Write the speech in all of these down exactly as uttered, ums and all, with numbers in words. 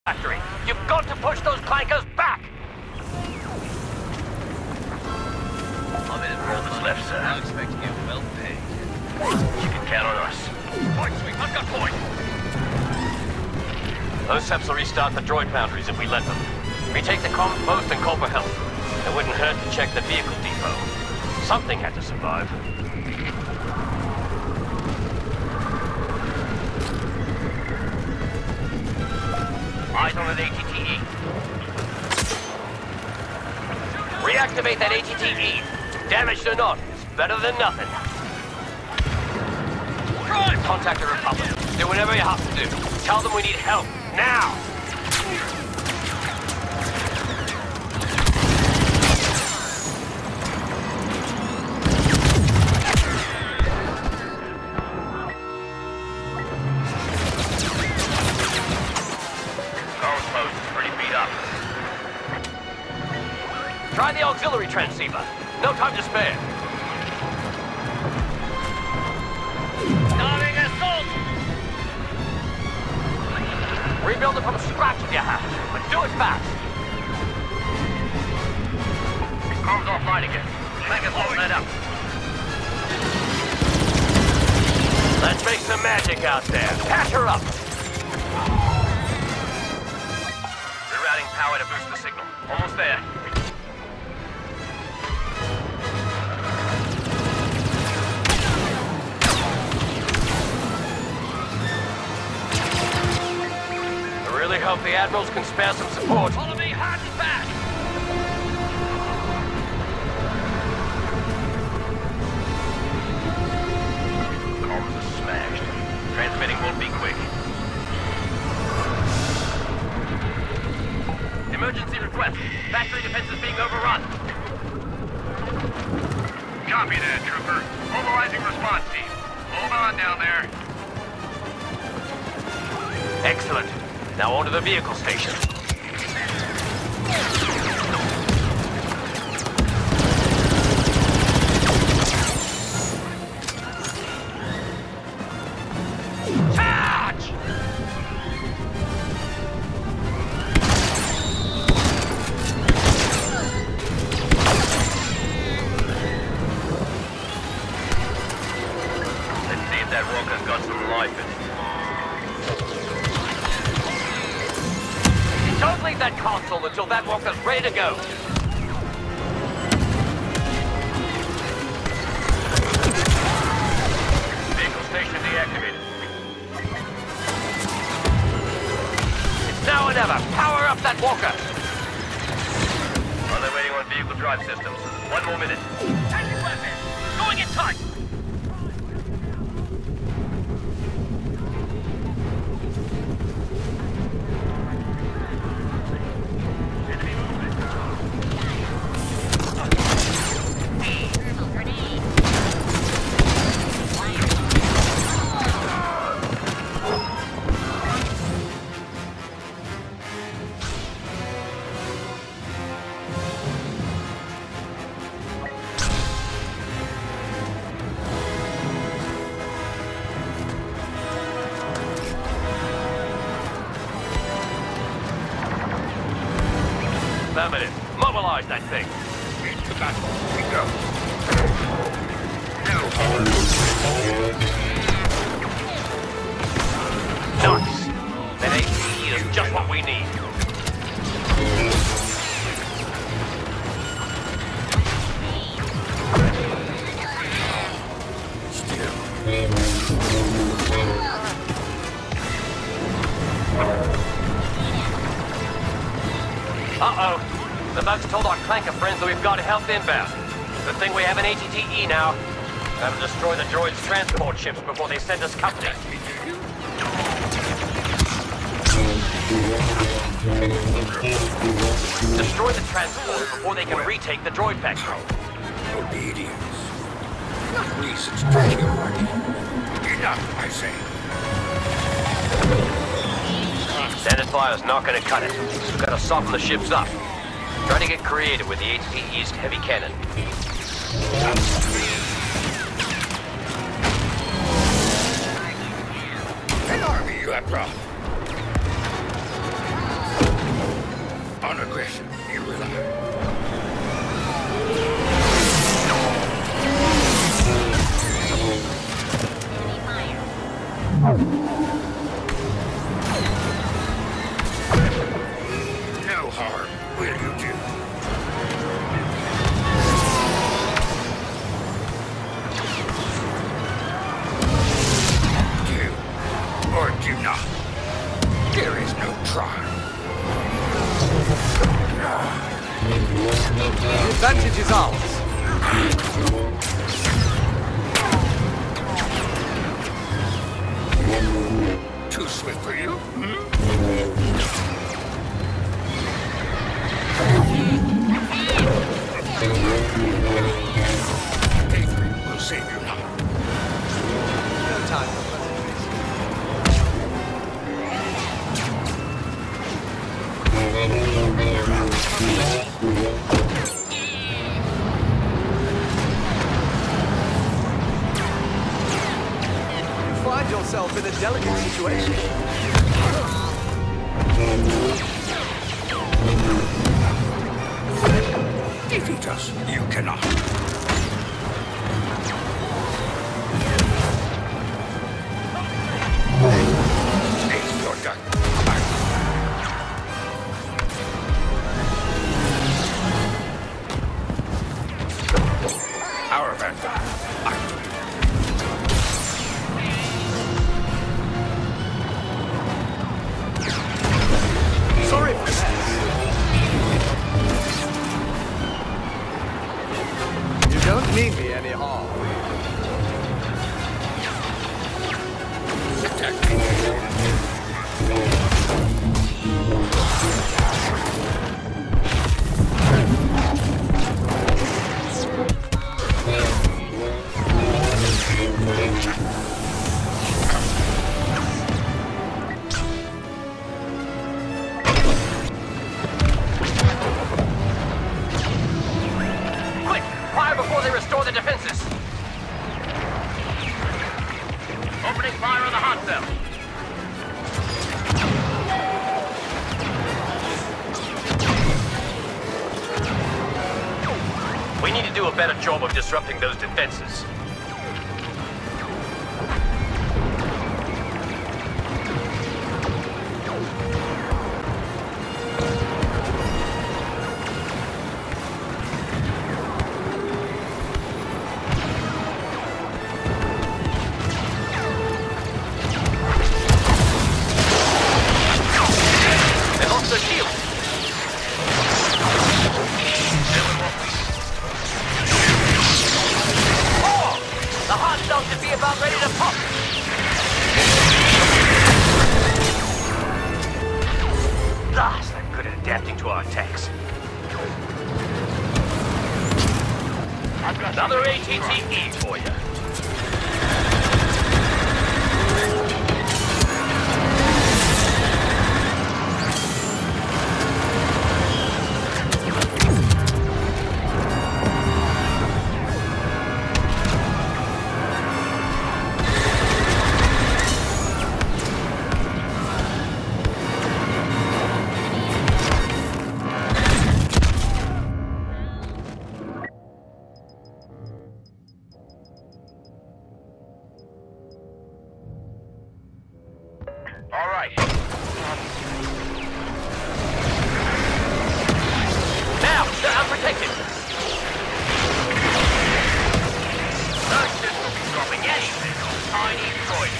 factory. You've got to push those clankers back! I'm in for all that's left, sir. I expect to get well paid. You can count on us. Point, sweep, I've got point! Those Seps will restart the droid foundries if we let them. Retake the comms post and call for help. It wouldn't hurt to check the vehicle depot. Something had to survive. Eyes on an A T T E. Reactivate that A T T E. Damaged or not, it's better than nothing. Contact the Republic. Do whatever you have to do. Tell them we need help. Now! Comms post is pretty beat up. Try the auxiliary transceiver. No time to spare. Starting assault! Rebuild it from scratch if you have to, but do it fast. Comms offline again. Make us all that up. Let's make some magic out there. Catch her up. Rerouting power to boost the signal. Almost there. I really hope the Admirals can spare some support. Follow me hard and fast! Comms are smashed. Transmitting won't be quick. Emergency request. Factory defense is being overrun. Copy that, trooper. Mobilizing response team. Hold on down there. Excellent. Now on to the vehicle station. Charge! Let's see if that rocket's got some life in it. Don't leave that console until that walker's ready to go. Vehicle station deactivated. It's now or never. Power up that walker. Well, they're waiting on vehicle drive systems. One more minute. Taking weapons. Going in tight. Affirmative. Mobilize that thing. Into the battle. We go. Nice. That A T E is just what we need. Uh-oh. The bugs told our clanker friends that we've got help inbound. Good thing we have an A T T E now. Gotta destroy the droids' transport ships before they send us company. Destroy the transport before they can retake the droid factory. Obedience. Not reasons to kill Marty. Enough, I say. Standard fire's not gonna cut it. We've gotta soften the ships up. Try to get creative with the A T T E's heavy cannon. An army you have brought. discretion, you will. No harm will you do. Do or do not. There is no try. The advantage is ours. Too swift for you? Hmm? Victory will save you now. No time for pleasantries. You find yourself in a delicate situation. Defeat us. You cannot. Ace your gun. Our vanguard. Active. Sorry for that. You don't mean me any harm. Attack me. Quick! Fire before they restore the defenses! Opening fire on the hot cell! We need to do a better job of disrupting those defenses. They lost their shield. Oh! The hot cell should be about ready to pop. Gosh, they're good at adapting to our attacks. Another A T T E for you. All right. Now, they're unprotected. Those ships will be dropping anything on tiny droids.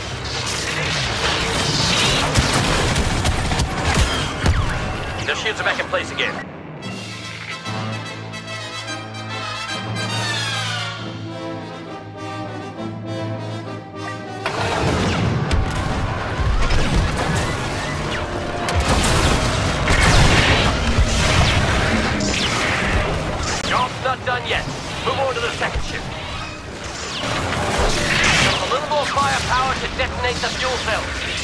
Their shields are back in place again. Not done yet. Move on to the second ship. A little more firepower to detonate the fuel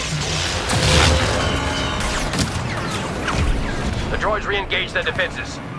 cells. The droids re-engage their defenses.